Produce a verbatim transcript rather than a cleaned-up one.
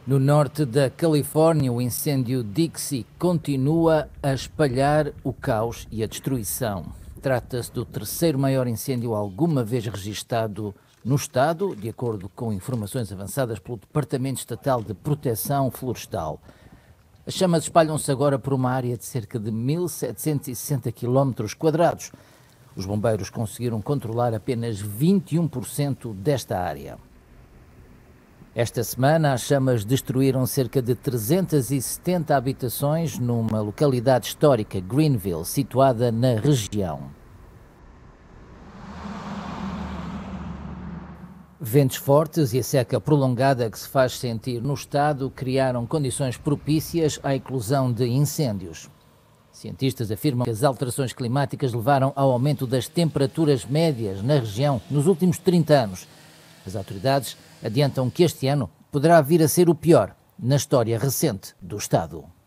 No norte da Califórnia, o incêndio Dixie continua a espalhar o caos e a destruição. Trata-se do terceiro maior incêndio alguma vez registado no estado, de acordo com informações avançadas pelo Departamento Estatal de Proteção Florestal. As chamas espalham-se agora por uma área de cerca de mil setecentos e sessenta quilómetros quadrados. Os bombeiros conseguiram controlar apenas vinte e um por cento desta área. Esta semana, as chamas destruíram cerca de trezentas e setenta habitações numa localidade histórica, Greenville, situada na região. Ventos fortes e a seca prolongada que se faz sentir no estado criaram condições propícias à eclosão de incêndios. Cientistas afirmam que as alterações climáticas levaram ao aumento das temperaturas médias na região nos últimos trinta anos. As autoridades adiantam que este ano poderá vir a ser o pior na história recente do estado.